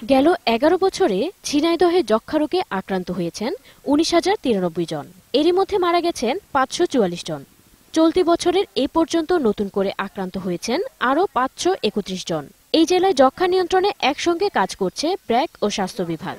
গেল 11 বছরে ঝিনাইদহে যক্ষ্মা রোগে আক্রান্ত হয়েছেন 19,093 জন। এরই মধ্যে মারা গেছেন 544 জন। চলতি বছরের এ পর্যন্ত নতুন করে আক্রান্ত হয়েছেন আরও 531 জন। এই জেলায় যক্ষ্মা নিয়ন্ত্রণে একসঙ্গে কাজ করছে ব্র্যাক ও স্বাস্থ্য বিভাগ।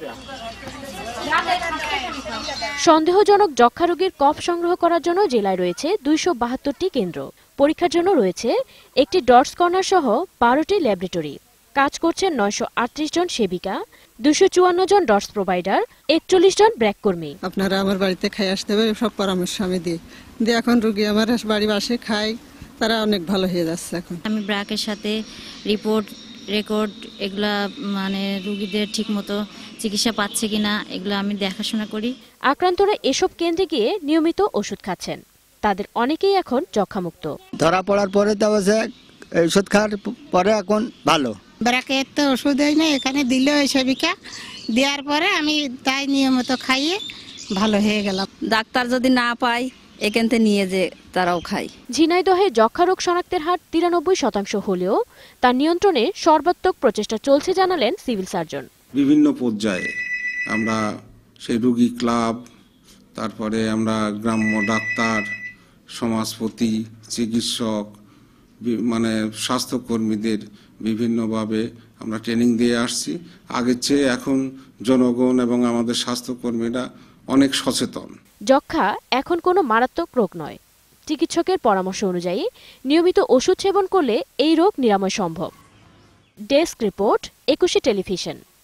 সন্দেহজনক যক্ষ্মা রোগীর কফ সংগ্রহ করার জন্য জেলায় রয়েছে 272টি কেন্দ্র। পরীক্ষার জন্য রয়েছে একটি ডটস কর্নার সহ 12টি ল্যাবরেটরি। কাজ করছেন 938 জন সেবিকা, 254 জন ডটস প্রোভাইডার, 41 জন ব্র্যাক কর্মী। আপনারা আমার বাড়িতে খাই আসতে হবে, সব পরামর্শ আমি দিই। এখন রোগী আমার বাড়ি বাসে খায়, তারা অনেক ভালো হয়ে যাচ্ছে। এখন আমি ব্র্যাকের সাথে রিপোর্ট রেকর্ড এগুলা রোগীদের ঠিকমতো চিকিৎসা পাচ্ছে কিনা এগুলো আমি দেখাশোনা করি। আক্রান্তরা এসব কেন্দ্রে গিয়ে নিয়মিত ওষুধ খাচ্ছেন। তাদের অনেকেই এখন যক্ষ্মামুক্ত। ধরা পড়ার পরে ওষুধ খাওয়ার পরে এখন ভালো। ব্র্যাকের তো ওষুধ হয় না, এখানে দিল ওই সেবিকা, দেওয়ার পরে আমি তাই নিয়মিত খাইয়ে ভালো হয়ে গেলাম। ডাক্তার যদি না পাই এখান থেকে নিয়ে যে তারাও খায়। ঝিনাইদহে যক্ষ্মা রোগ শনাক্তের হার 93% হলেও তা নিয়ন্ত্রণে সর্বাত্মক প্রচেষ্টা চলছে জানালেন সিভিল সার্জন। বিভিন্ন পর্যায়ে আমরা সেই রোগী ক্লাব, তারপরে আমরা গ্রাম্য ডাক্তার, সমাজপতি, চিকিৎসক, স্বাস্থ্যকর্মীদের বিভিন্নভাবে আমরা ট্রেনিং দিয়ে আসছি। আগের চেয়ে এখন জনগণ এবং আমাদের স্বাস্থ্যকর্মীরা অনেক সচেতন। যক্ষ্মা এখন কোনো মারাত্মক রোগ নয়। চিকিৎসকের পরামর্শ অনুযায়ী নিয়মিত ওষুধ সেবন করলে এই রোগ নিরাময় সম্ভব। Desk report, 21 television.